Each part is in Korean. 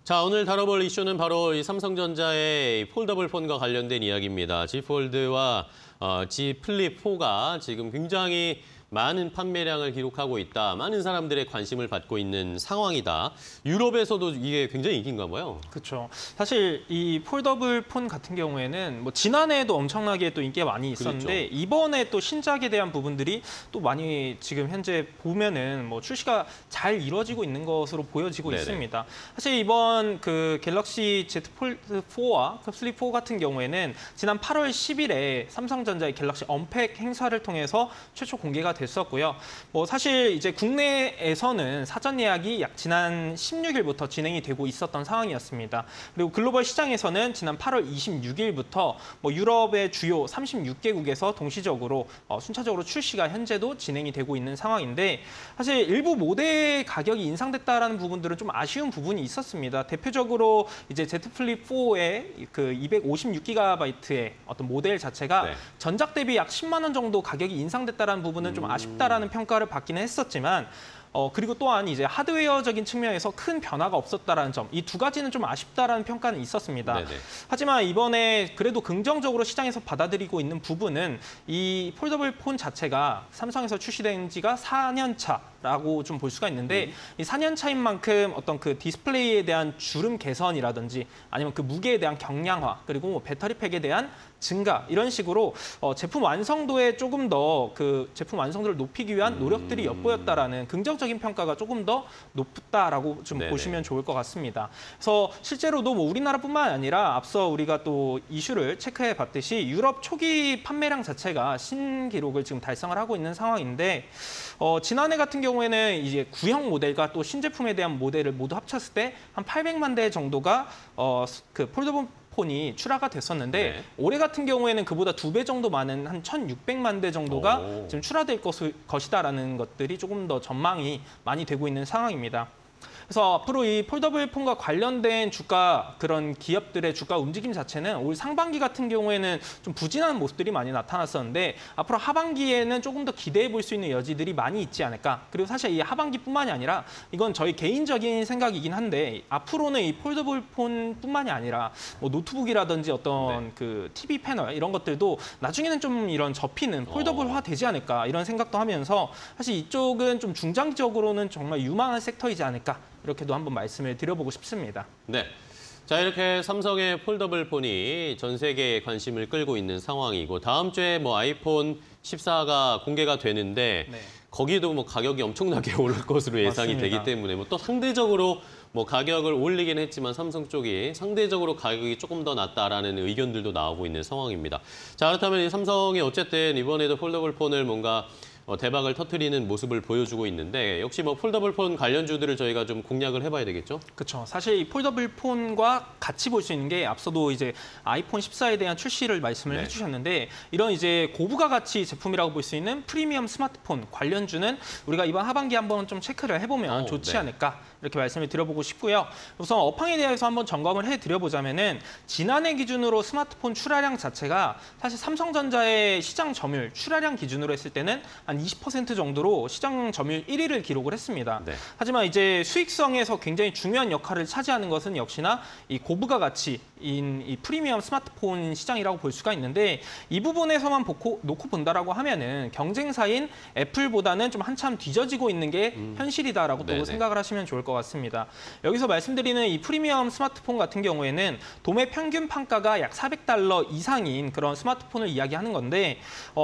자, 오늘 다뤄볼 이슈는 바로 이 삼성전자의 폴더블 폰과 관련된 이야기입니다. Z 폴드와 Z 플립 4가 지금 굉장히 많은 판매량을 기록하고 있다. 많은 사람들의 관심을 받고 있는 상황이다. 유럽에서도 이게 굉장히 인기인가 봐요. 그렇죠. 사실 이 폴더블 폰 같은 경우에는 뭐 지난해에도 엄청나게 또 인기가 많이 있었는데 그렇죠. 이번에 또 신작에 대한 부분들이 또 많이 지금 현재 보면은 뭐 출시가 잘 이루어지고 있는 것으로 보여지고 네네. 있습니다. 사실 이번 그 갤럭시 Z 폴드 4와 플립 4 같은 경우에는 지난 8월 10일에 삼성전자의 갤럭시 언팩 행사를 통해서 최초 공개가 됐었고요. 뭐 사실 이제 국내에서는 사전 예약이 약 지난 16일부터 진행이 되고 있었던 상황이었습니다. 그리고 글로벌 시장에서는 지난 8월 26일부터 뭐 유럽의 주요 36개국에서 동시적으로 순차적으로 출시가 현재도 진행이 되고 있는 상황인데 사실 일부 모델 가격이 인상됐다라는 부분들은 좀 아쉬운 부분이 있었습니다. 대표적으로 이제 Z 플립 4의 그 256GB의 어떤 모델 자체가 네. 전작 대비 약 10만 원 정도 가격이 인상됐다라는 부분은 좀 아쉽다라는 평가를 받기는 했었지만 그리고 또한 이제 하드웨어적인 측면에서 큰 변화가 없었다라는 점, 이 두 가지는 좀 아쉽다라는 평가는 있었습니다. 네네. 하지만 이번에 그래도 긍정적으로 시장에서 받아들이고 있는 부분은 이 폴더블 폰 자체가 삼성에서 출시된 지가 4년 차라고 좀 볼 수가 있는데 이 4년 차인 만큼 어떤 그 디스플레이에 대한 주름 개선이라든지 아니면 그 무게에 대한 경량화 그리고 뭐 배터리팩에 대한 증가 이런 식으로 제품 완성도에 조금 더 그 제품 완성도를 높이기 위한 노력들이 엿보였다라는 긍정적인 평가가 조금 더 높다라고 좀 네네. 보시면 좋을 것 같습니다. 그래서 실제로도 뭐 우리나라뿐만 아니라 앞서 우리가 또 이슈를 체크해 봤듯이 유럽 초기 판매량 자체가 신기록을 지금 달성을 하고 있는 상황인데 지난해 같은 경우에는 이제 구형 모델과 또 신제품에 대한 모델을 모두 합쳤을 때 한 800만 대 정도가 그 폴더블 폰이 출하가 됐었는데 네. 올해 같은 경우에는 그보다 2배 정도 많은 한 1,600만 대 정도가 지금 출하될 것이다라는 것들이 조금 더 전망이 많이 되고 있는 상황입니다. 그래서 앞으로 이 폴더블 폰과 관련된 주가 그런 기업들의 주가 움직임 자체는 올 상반기 같은 경우에는 좀 부진한 모습들이 많이 나타났었는데 앞으로 하반기에는 조금 더 기대해 볼 수 있는 여지들이 많이 있지 않을까. 그리고 사실 이 하반기뿐만이 아니라 이건 저희 개인적인 생각이긴 한데 앞으로는 이 폴더블 폰뿐만이 아니라 뭐 노트북이라든지 어떤 그 TV 패널 이런 것들도 나중에는 좀 이런 접히는 폴더블화 되지 않을까 이런 생각도 하면서 사실 이쪽은 좀 중장기적으로는 정말 유망한 섹터이지 않을까. 이렇게도 한번 말씀을 드려보고 싶습니다. 네. 자, 이렇게 삼성의 폴더블 폰이 전 세계에 관심을 끌고 있는 상황이고 다음 주에 뭐 아이폰 14가 공개가 되는데 네. 거기도 뭐 가격이 엄청나게 오를 것으로 예상이 맞습니다. 되기 때문에 뭐 또 상대적으로 뭐 가격을 올리긴 했지만 삼성 쪽이 상대적으로 가격이 조금 더 낮다라는 의견들도 나오고 있는 상황입니다. 자, 그렇다면 이 삼성이 어쨌든 이번에도 폴더블 폰을 뭔가 대박을 터뜨리는 모습을 보여주고 있는데 역시 뭐 폴더블 폰 관련주들을 저희가 좀 공략을 해봐야 되겠죠? 그렇죠. 사실 이 폴더블 폰과 같이 볼 수 있는 게 앞서도 이제 아이폰 14에 대한 출시를 말씀을 네. 해주셨는데 이런 이제 고부가 가치 제품이라고 볼 수 있는 프리미엄 스마트폰 관련주는 우리가 이번 하반기 한번 좀 체크를 해보면 좋지 네. 않을까 이렇게 말씀을 드려보고 싶고요. 우선 업황에 대해서 한번 점검을 해드려보자면은 지난해 기준으로 스마트폰 출하량 자체가 사실 삼성전자의 시장 점유율 출하량 기준으로 했을 때는 한 20% 정도로 시장 점유율 1위를 기록을 했습니다. 네. 하지만 이제 수익성에서 굉장히 중요한 역할을 차지하는 것은 역시나 이 고부가 가치인 이 프리미엄 스마트폰 시장이라고 볼 수가 있는데 이 부분에서만 놓고 본다라고 하면은 경쟁사인 애플보다는 좀 한참 뒤져지고 있는 게 현실이다라고 또 생각을 하시면 좋을 것 같습니다. 여기서 말씀드리는 이 프리미엄 스마트폰 같은 경우에는 도매 평균 판가가 약 $400 이상인 그런 스마트폰을 이야기하는 건데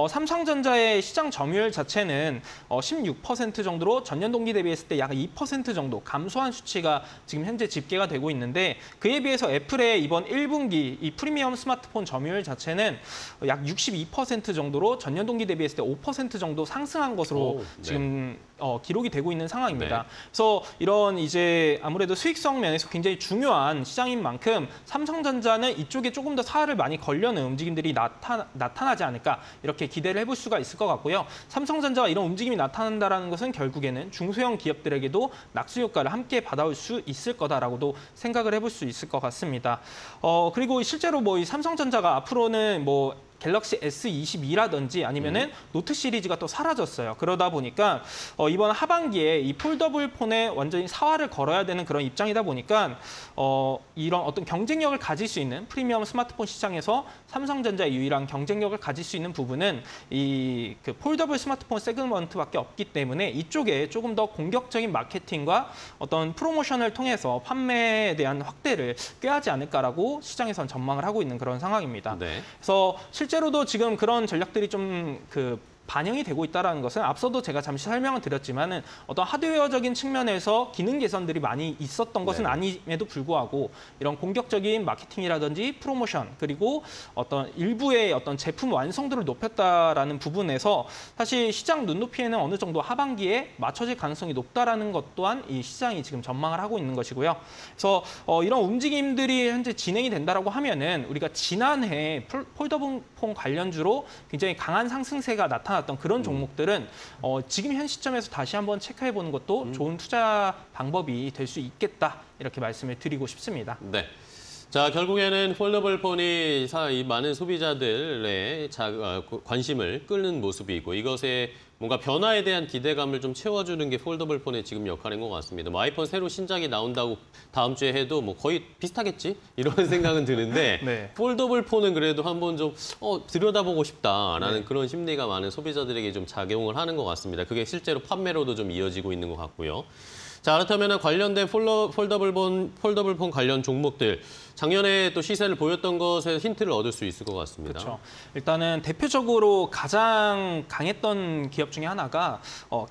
삼성전자의 시장 점유율 자체는 16% 정도로 전년 동기 대비했을 때 약 2% 정도 감소한 수치가 지금 현재 집계가 되고 있는데 그에 비해서 애플의 이번 1분기 이 프리미엄 스마트폰 점유율 자체는 약 62% 정도로 전년 동기 대비했을 때 5% 정도 상승한 것으로 지금 기록이 되고 있는 상황입니다. 네. 그래서 이런 이제 아무래도 수익성 면에서 굉장히 중요한 시장인 만큼 삼성전자는 이쪽에 조금 더 사활을 많이 걸려는 움직임들이 나타나지 않을까 이렇게 기대를 해볼 수가 있을 것 같고요. 삼성전자가 이런 움직임이 나타난다는 것은 결국에는 중소형 기업들에게도 낙수 효과를 함께 받아올 수 있을 거다라고도 생각을 해볼 수 있을 것 같습니다. 그리고 실제로 뭐 이 삼성전자가 앞으로는 뭐 갤럭시 S22라든지 아니면은 노트 시리즈가 또 사라졌어요. 그러다 보니까 이번 하반기에 이 폴더블 폰에 완전히 사활을 걸어야 되는 그런 입장이다 보니까 이런 어떤 경쟁력을 가질 수 있는 프리미엄 스마트폰 시장에서 삼성전자의 유일한 경쟁력을 가질 수 있는 부분은 이 그 폴더블 스마트폰 세그먼트밖에 없기 때문에 이쪽에 조금 더 공격적인 마케팅과 어떤 프로모션을 통해서 판매에 대한 확대를 꾀하지 않을까라고 시장에선 전망을 하고 있는 그런 상황입니다. 네. 그래서 실제로도 지금 그런 전략들이 좀 반영이 되고 있다는 것은 앞서도 제가 잠시 설명을 드렸지만은 어떤 하드웨어적인 측면에서 기능 개선들이 많이 있었던 것은 네. 아님에도 불구하고 이런 공격적인 마케팅이라든지 프로모션 그리고 어떤 일부의 어떤 제품 완성도를 높였다라는 부분에서 사실 시장 눈높이에는 어느 정도 하반기에 맞춰질 가능성이 높다라는 것 또한 이 시장이 지금 전망을 하고 있는 것이고요. 그래서 이런 움직임들이 현재 진행이 된다라고 하면은 우리가 지난해 폴더블 폰 관련주로 굉장히 강한 상승세가 나타났던 그런 종목들은 지금 현 시점에서 다시 한번 체크해보는 것도 좋은 투자 방법이 될 수 있겠다 이렇게 말씀을 드리고 싶습니다. 네. 자, 결국에는 폴더블 폰이 이 많은 소비자들의 관심을 끌는 모습이고 이것에 뭔가 변화에 대한 기대감을 좀 채워주는 게 폴더블 폰의 지금 역할인 것 같습니다. 뭐 아이폰 새로 신작이 나온다고 다음 주에 해도 뭐 거의 비슷하겠지? 이런 생각은 드는데 네. 폴더블 폰은 그래도 한번 좀 들여다보고 싶다라는 그런 심리가 많은 소비자들에게 좀 작용을 하는 것 같습니다. 그게 실제로 판매로도 좀 이어지고 있는 것 같고요. 자, 그렇다면 관련된 폴더블 폰 관련 종목들 작년에 또 시세를 보였던 것에 힌트를 얻을 수 있을 것 같습니다. 그렇죠. 일단은 대표적으로 가장 강했던 기업 중에 하나가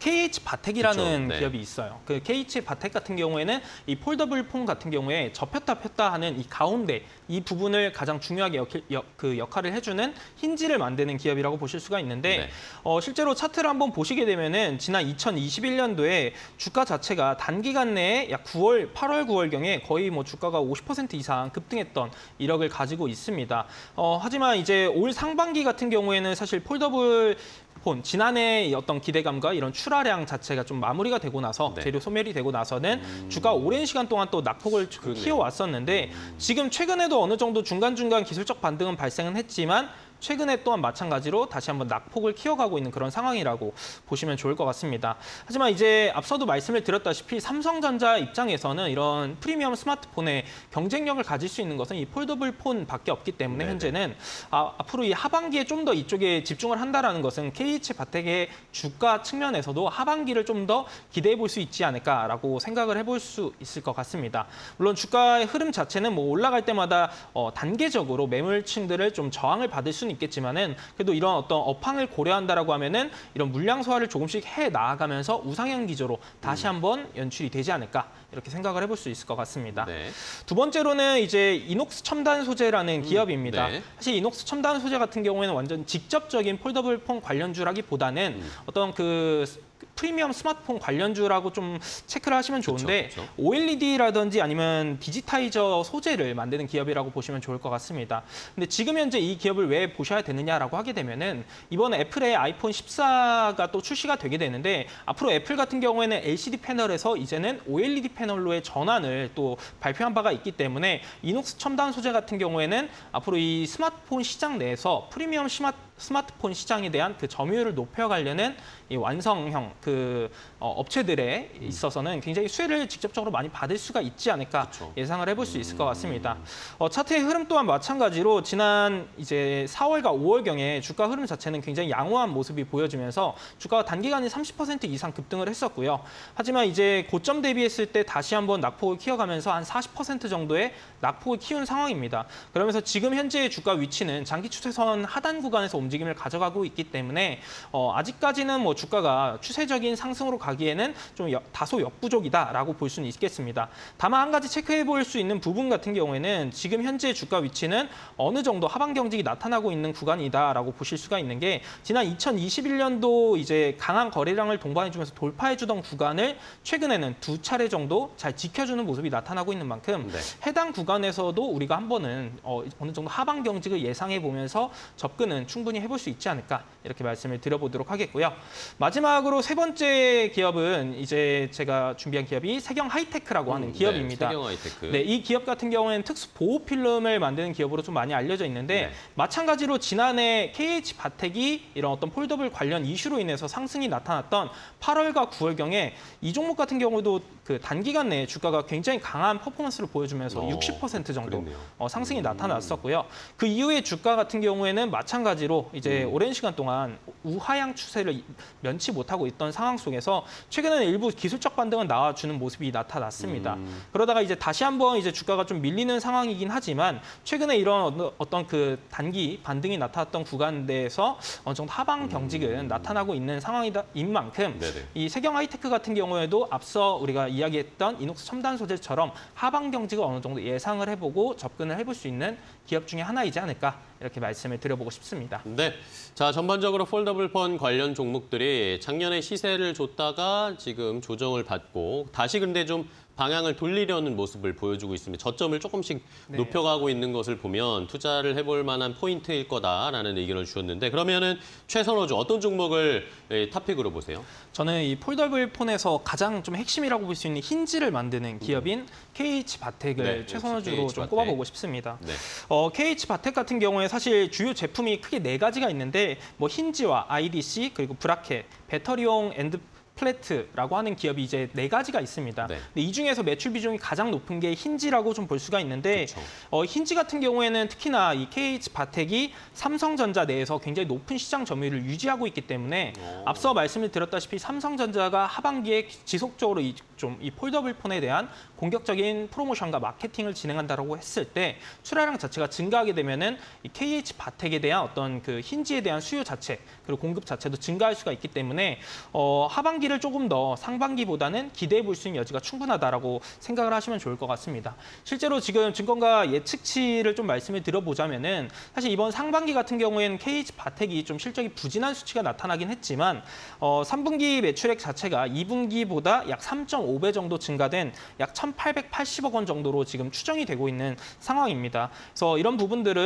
KH바텍이라는 그렇죠. 네. 기업이 있어요. 그 KH바텍 같은 경우에는 이 폴더블 폰 같은 경우에 접혔다 폈다 하는 이 가운데 이 부분을 가장 중요하게 역할을 해주는 힌지를 만드는 기업이라고 보실 수가 있는데 네. 실제로 차트를 한번 보시게 되면은 지난 2021년도에 주가 자체가 단기간 내에 약 8월, 9월경에 거의 뭐 주가가 50% 이상 급등했던 이력을 가지고 있습니다. 하지만 이제 올 상반기 같은 경우에는 사실 폴더블 폰, 지난해 어떤 기대감과 이런 출하량 자체가 좀 마무리가 되고 나서 재료 소멸이 되고 나서는 주가 오랜 시간 동안 또 낙폭을 키워왔었는데 지금 최근에도 어느 정도 중간중간 기술적 반등은 발생은 했지만 최근에 또한 마찬가지로 다시 한번 낙폭을 키워가고 있는 그런 상황이라고 보시면 좋을 것 같습니다. 하지만 이제 앞서도 말씀을 드렸다시피 삼성전자 입장에서는 이런 프리미엄 스마트폰의 경쟁력을 가질 수 있는 것은 이 폴더블 폰밖에 없기 때문에 네네. 현재는 앞으로 이 하반기에 좀 더 이쪽에 집중을 한다라는 것은 KH바텍의 주가 측면에서도 하반기를 좀 더 기대해 볼 수 있지 않을까라고 생각을 해볼 수 있을 것 같습니다. 물론 주가의 흐름 자체는 뭐 올라갈 때마다 단계적으로 매물층들을 좀 저항을 받을 수는 있겠지만은 그래도 이런 어떤 업황을 고려한다라고 하면은 이런 물량 소화를 조금씩 해 나아가면서 우상향 기조로 다시 한번 연출이 되지 않을까 이렇게 생각을 해볼 수 있을 것 같습니다. 네. 두 번째로는 이제 이녹스 첨단 소재라는 기업입니다. 네. 사실 이녹스 첨단 소재 같은 경우에는 완전 직접적인 폴더블 폰 관련주라기보다는 어떤 프리미엄 스마트폰 관련주라고 좀 체크를 하시면 좋은데 그쵸. OLED라든지 아니면 디지타이저 소재를 만드는 기업이라고 보시면 좋을 것 같습니다. 근데 지금 현재 이 기업을 왜 보셔야 되느냐라고 하게 되면은 이번에 애플의 아이폰 14가 또 출시가 되게 되는데 앞으로 애플 같은 경우에는 LCD 패널에서 이제는 OLED 패널로의 전환을 또 발표한 바가 있기 때문에 이녹스 첨단 소재 같은 경우에는 앞으로 이 스마트폰 시장 내에서 프리미엄 스마트폰 시장에 대한 그 점유율을 높여가려는 이 완성형 업체들에 있어서는 굉장히 수혜를 직접적으로 많이 받을 수가 있지 않을까 그쵸. 예상을 해볼 수 있을 것 같습니다. 차트의 흐름 또한 마찬가지로 지난 이제 4월과 5월경에 주가 흐름 자체는 굉장히 양호한 모습이 보여지면서 주가가 단기간에 30% 이상 급등을 했었고요. 하지만 이제 고점 대비했을 때 다시 한번 낙폭을 키워가면서 한 40% 정도의 낙폭을 키운 상황입니다. 그러면서 지금 현재의 주가 위치는 장기 추세선 하단 구간에서 움직임을 가져가고 있기 때문에 아직까지는 뭐 주가가 추세적인 상승으로 가기에는 좀 다소 역부족이다라고 볼 수는 있겠습니다. 다만 한 가지 체크해 볼 수 있는 부분 같은 경우에는 지금 현재 주가 위치는 어느 정도 하방 경직이 나타나고 있는 구간이다라고 보실 수가 있는 게 지난 2021년도 이제 강한 거래량을 동반해주면서 돌파해주던 구간을 최근에는 2차례 정도 잘 지켜주는 모습이 나타나고 있는 만큼 해당 구간에서도 우리가 한 번은 어느 정도 하방 경직을 예상해 보면서 접근은 충분히 충분히 해볼 수 있지 않을까 이렇게 말씀을 드려보도록 하겠고요. 마지막으로 세 번째 기업은 이제 제가 준비한 기업이 세경 하이테크라고 하는 기업입니다. 네, 세경 하이테크. 네, 이 기업 같은 경우에는 특수 보호 필름을 만드는 기업으로 좀 많이 알려져 있는데 네. 마찬가지로 지난해 KH바텍이 이런 어떤 폴더블 관련 이슈로 인해서 상승이 나타났던 8월과 9월경에 이 종목 같은 경우도 그 단기간 내에 주가가 굉장히 강한 퍼포먼스를 보여주면서 60% 정도 그랬네요. 상승이 나타났었고요. 그 이후에 주가 같은 경우에는 마찬가지로 이제 오랜 시간 동안 우하향 추세를 면치 못하고 있던 상황 속에서 최근에는 일부 기술적 반등은 나와주는 모습이 나타났습니다. 그러다가 이제 다시 한번 이제 주가가 좀 밀리는 상황이긴 하지만 최근에 이런 어떤 그 단기 반등이 나타났던 구간대에서 어느 정도 하방 경직은 나타나고 있는 상황인 만큼 네네. 이 세경 하이테크 같은 경우에도 앞서 우리가 이야기했던 이녹스 첨단 소재처럼 하방 경직을 어느 정도 예상을 해보고 접근을 해볼 수 있는 기업 중에 하나이지 않을까 이렇게 말씀을 드려보고 싶습니다. 네. 자, 전반적으로 폴더블 폰 관련 종목들이 작년에 시세를 줬다가 지금 조정을 받고 다시 근데 좀 방향을 돌리려는 모습을 보여주고 있습니다. 저점을 조금씩 네. 높여가고 있는 것을 보면 투자를 해볼 만한 포인트일 거다라는 의견을 주셨는데 그러면은 최선호주 어떤 종목을 탑픽으로 보세요? 저는 이 폴더블 폰에서 가장 좀 핵심이라고 볼 수 있는 힌지를 만드는 기업인 KH바텍을 네, 최선호주로 KH 좀 바텍. 꼽아보고 싶습니다. 네. KH바텍 같은 경우에 사실 주요 제품이 크게 4가지가 있는데 뭐 힌지와 IDC 그리고 브라켓, 배터리용 엔드 플래트라고 하는 기업이 이제 4가지가 있습니다. 네. 근데 이 중에서 매출 비중이 가장 높은 게 힌지라고 좀 볼 수가 있는데 그렇죠. 힌지 같은 경우에는 특히나 이 KH바텍이 삼성전자 내에서 굉장히 높은 시장 점유율을 유지하고 있기 때문에 앞서 말씀을 드렸다시피 삼성전자가 하반기에 지속적으로 이 폴더블 폰에 대한 공격적인 프로모션과 마케팅을 진행한다라고 했을 때 출하량 자체가 증가하게 되면은 이 KH바텍에 대한 어떤 그 힌지에 대한 수요 자체 그리고 공급 자체도 증가할 수가 있기 때문에 하반기를 조금 더 상반기보다는 기대해 볼 수 있는 여지가 충분하다라고 생각을 하시면 좋을 것 같습니다. 실제로 지금 증권가 예측치를 좀 말씀을 드려보자면은 사실 이번 상반기 같은 경우에는 KH바텍이 좀 실적이 부진한 수치가 나타나긴 했지만 3분기 매출액 자체가 2분기보다 약 3.5배 정도 증가된 약 1,880억 원 정도로 지금 추정이 되고 있는 상황입니다. 그래서 이런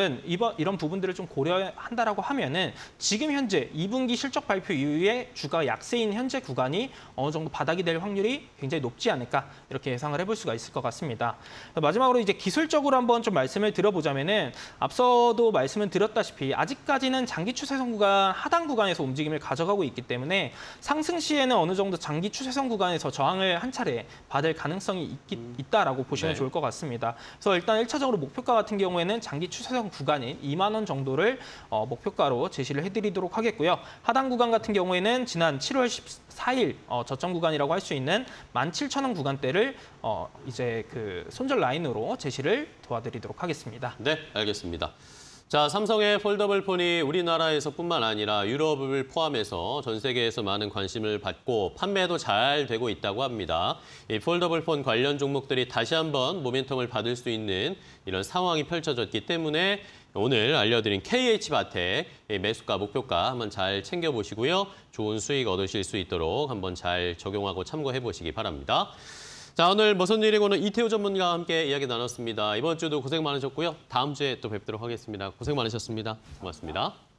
부분들을 좀 고려한다라고 하면은 지금 현재 2분기 실적 발표 이후에 주가 약세인 현재 구간이 어느 정도 바닥이 될 확률이 굉장히 높지 않을까 이렇게 예상을 해볼 수가 있을 것 같습니다. 마지막으로 이제 기술적으로 한번 좀 말씀을 드려보자면은 앞서도 말씀을 드렸다시피 아직까지는 장기 추세선 구간 하단 구간에서 움직임을 가져가고 있기 때문에 상승 시에는 어느 정도 장기 추세선 구간에서 저항을 한 차례 받을 가능성이 있다라고 보시면 네. 좋을 것 같습니다. 그래서 일단 1차적으로 목표가 같은 경우에는 장기 추세선 구간인 2만 원 정도를 목표가로 제시를 해드리도록 하겠고요. 하단 구간 같은 경우에는 지난 7월 14일 저점 구간이라고 할 수 있는 17,000원 구간대를 이제 그 손절 라인으로 제시를 도와드리도록 하겠습니다. 네, 알겠습니다. 자, 삼성의 폴더블 폰이 우리나라에서뿐만 아니라 유럽을 포함해서 전 세계에서 많은 관심을 받고 판매도 잘 되고 있다고 합니다. 이 폴더블 폰 관련 종목들이 다시 한번 모멘텀을 받을 수 있는 이런 상황이 펼쳐졌기 때문에 오늘 알려드린 KH바텍 매수가, 목표가 한번 잘 챙겨보시고요. 좋은 수익 얻으실 수 있도록 한번 잘 적용하고 참고해보시기 바랍니다. 자, 오늘 무슨 일이고는 이태우 전문가와 함께 이야기 나눴습니다. 이번 주도 고생 많으셨고요. 다음 주에 또 뵙도록 하겠습니다. 고생 많으셨습니다. 고맙습니다.